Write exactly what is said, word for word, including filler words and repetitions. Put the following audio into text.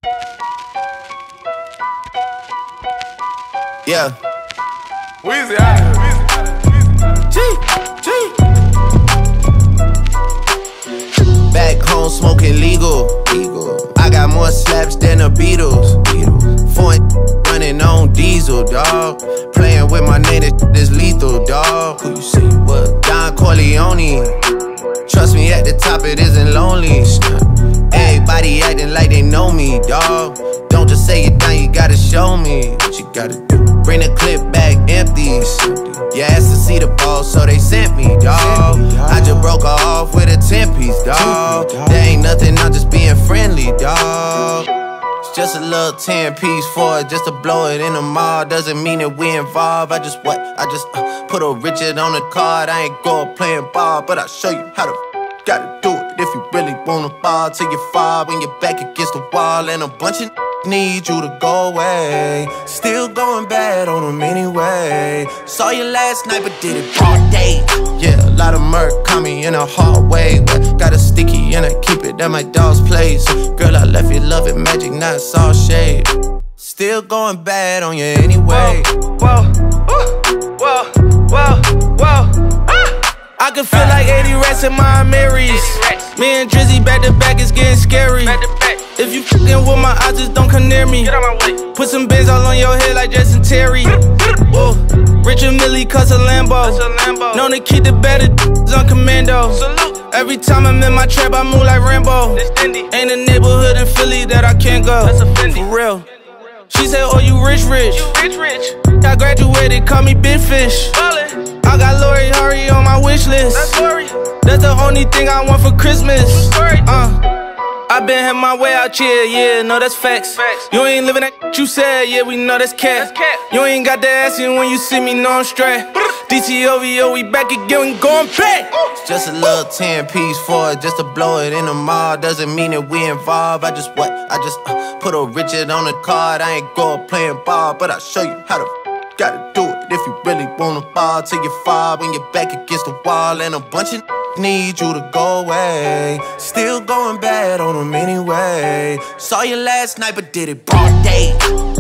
Yeah. Weezy out of here. G, G. Back home smoking legal. legal. I got more slaps than the Beatles. Beatles. Foreign running on diesel, dog. Playing with my name, this lethal, dog. Who you see? What? Don Corleone. Trust me, at the top it isn't lonely. Everybody acting like they know me, dog. Don't just say it down, you gotta show me what you gotta do. Bring the clip back empty. You asked to see the ball, so they sent me, dog. I just broke her off with a ten piece, dog. There ain't nothing, I'm just being friendly, dog. It's just a little ten piece for it, just to blow it in the mall. Doesn't mean that we involved. I just what? I just uh, put a Richard on the card. I ain't go playing ball, but I'll show you how to gotta do it. If you really wanna ball till you fall when you're back against the wall, and a bunch of need you to go away. Still going bad on them anyway. Saw you last night but did it all day. Yeah, a lot of murk caught me in a hard way, but got a sticky and I keep it at my dog's place. Girl, I left you love it magic, not all shade. Still going bad on you anyway. Whoa, whoa, whoa, whoa, whoa, ah. I can feel like eighty rats in my Marys. Me and Drizzy back to back, it's getting scary. If you fucking with my eyes, just don't come near me. Get out my way. Put some bins all on your head like Jason Terry. Whoa. Richard Millie cuss a Lambo. Known to keep the better on commando. Salute. Every time I'm in my trap, I move like Rambo. Ain't a neighborhood in Philly that I can't go. That's a Fendi. For real. She said, oh, you rich, rich. You rich, rich. I graduated, call me Big Fish. Ballin'. I got Lori Hurry on my wish list. That's Lori. That's the only thing I want for Christmas. Uh. I been had my way out here, yeah, no, that's facts. facts. You ain't living that you said, yeah, we know that's cat. cat. You ain't got the ass in when you see me, no, I'm straight. D T O V O, we back again, we going back. It's just a little ten piece for it, just to blow it in the mall. Doesn't mean that we involved. I just what? I just uh, put a Richard on the card. I ain't go playing ball, but I'll show you how to gotta do it. If you really wanna ball till you fall when you're back against the wall, and a bunch of need you to go away. Still going bad on them anyway. Saw you last night but did it broad day.